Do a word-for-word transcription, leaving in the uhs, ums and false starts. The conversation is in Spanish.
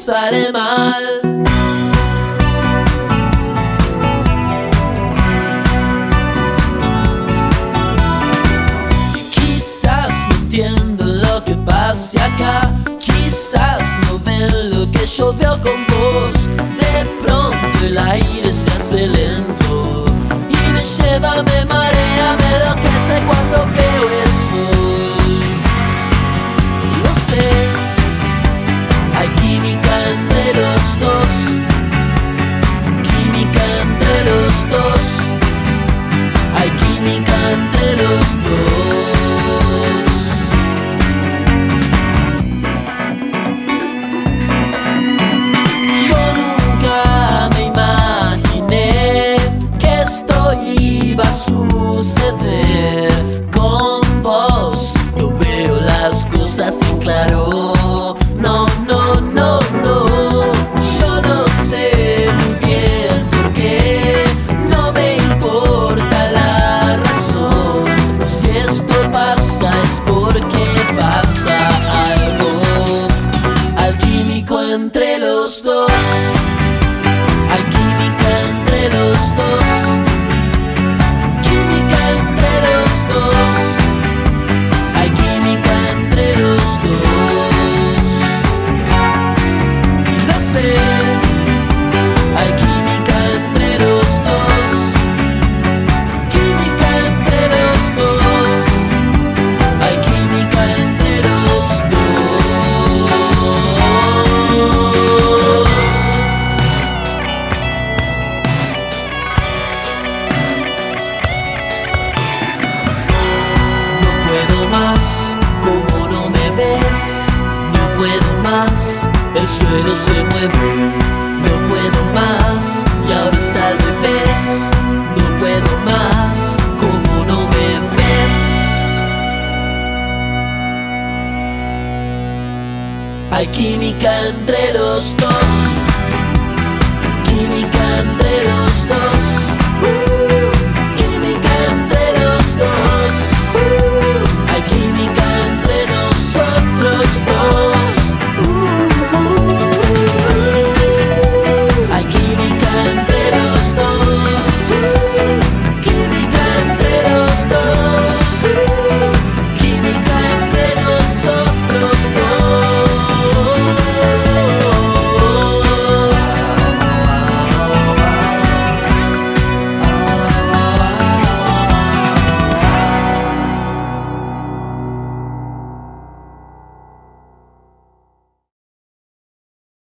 sale mal. Quizás no entiendan lo que pase acá, quizás no ven lo que yo veo con vos. De pronto el aire se hace lento y me lleva, me marea, me enloquece cuando veo el sol. Lo sé, hay química entre los dos, química entre los dos, hay química entre los dos. Yo nunca me imaginé que esto iba a suceder con vos. Yo veo las cosas en claro. No, no, no, no. Yo no sé muy bien por qué. No me importa la razón. Si esto pasa es porque pasa algo alquímico entre los dos. Hay química entre los dos, química entre los dos, hay química entre los dos. Lo sé, hay química entre los dos, química entre los dos, hay química entre los dos. No puedo más, como no me ves, no puedo más, el suelo se mueve, no puedo más, y ahora está al revés, no puedo más, como no me ves. Hay química entre los dos.